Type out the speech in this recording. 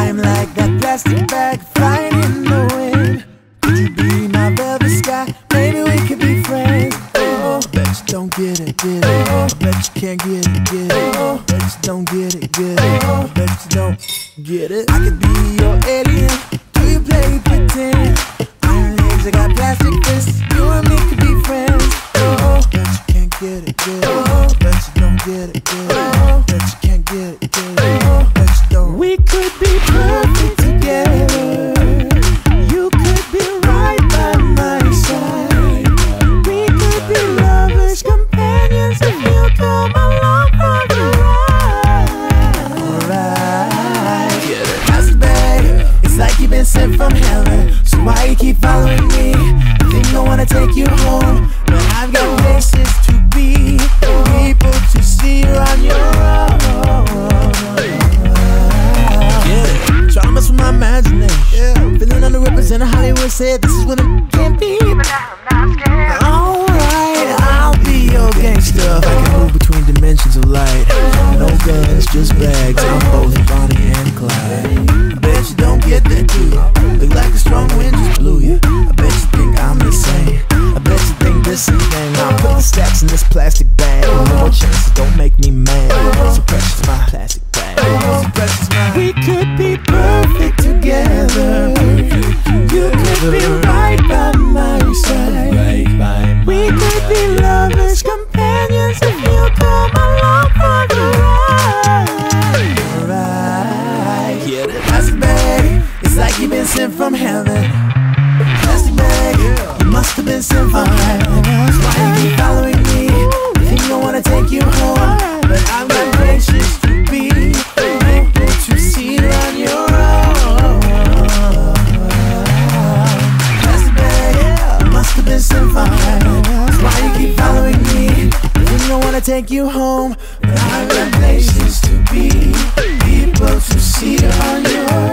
I'm like that plastic bag flying in the wind. Could you be my velvet sky? Maybe we could be friends. Oh, I bet you don't get it, get it. I bet you can't get it, get it. I bet you don't get it, get it. I bet you don't get it. I could be your alien. Do you play pretend? Iron legs, I got plastic fists. You and me could be friends. Oh, I bet you can't get it, get it. I bet you don't get it, get it. I bet you can't get it, get it. I bet you don't. We could be perfect together. You could be right by my side. We could be lovers, companions, if you come along for the ride. Alright, yeah, that's bad. It's like you've been sent from heaven. So why you keep following me? I think I wanna take you home, but I've got places to be, people to see you on your own. Tryna mess with my imagination. Yeah. Feeling underrepresented, Hollywood said this is what it can be. Alright, I'll be your gangster. If I can move between dimensions of light. No guns, just bags. I'm both Bonnie and Clyde. I bet you don't get that, do you? Look like a strong wind just blew you. I bet you think I'm insane. I bet you think this ain't thing. I'll put the stacks in this plastic bag. No more chances, don't make me mad. So precious, my plastic bag. So precious, my. We could be perfect together. You could be right by my side. We could be lovers, companions, if you come along for the ride. Alright, yeah, the plastic bag. It's like you've been sent from heaven. Plastic bag, you must have been sent from heaven. That's why you keep following me. I think I wanna take you home, but I've got places to be, people to see you on your own. Plastic bag, you must have been sent from heaven. That's why you keep following me. I think I wanna take you home, but I've got places to be, people to see you on your own.